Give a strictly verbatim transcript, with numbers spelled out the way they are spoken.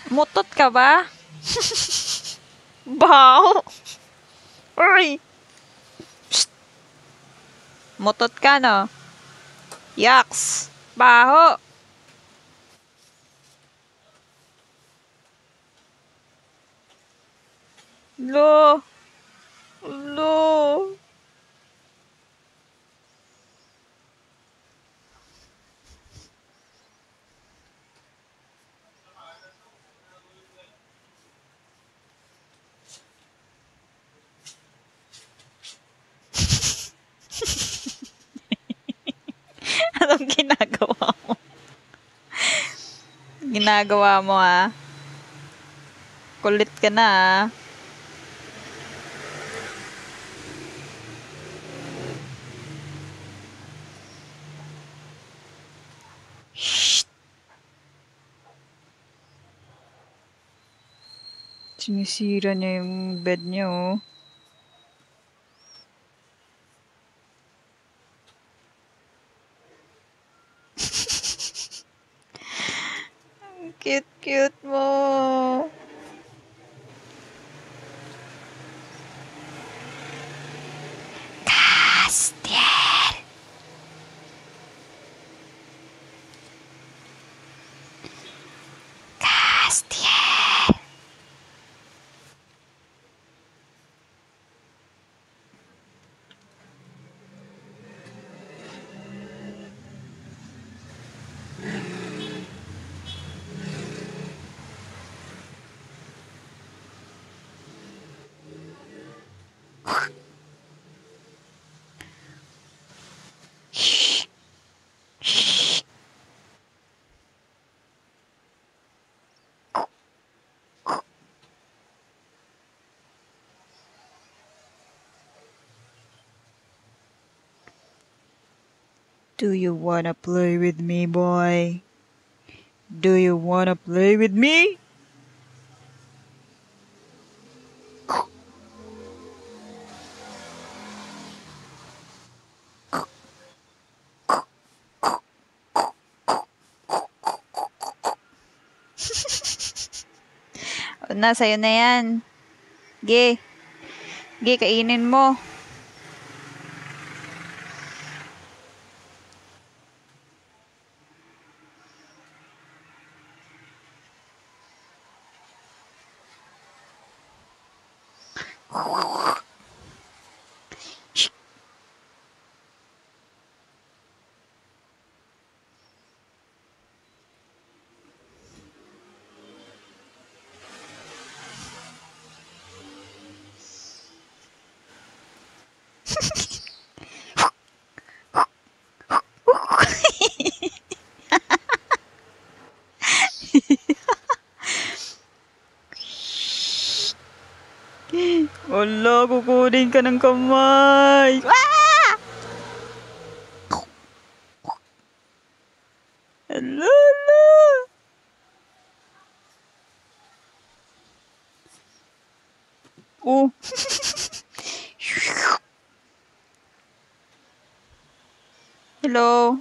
Mutot ka ba? Baho! Uy! Psst! Mutot ka, no? Yaks! Baho! Lo! Lo! Anong ginagawa mo? Ginagawa mo, ah. Kulit ka na, ah. Shh! Sinisira niya yung bed niya, oh. Cute-cute mo. Castiel. Castiel. Do you wanna play with me, boy? Do you wanna play with me? O na, sa'yo na yan. Ge. Ge, kainin mo. Wala, kukunin ka ng kamay. Ah! Ala, ala. Oh. Hello.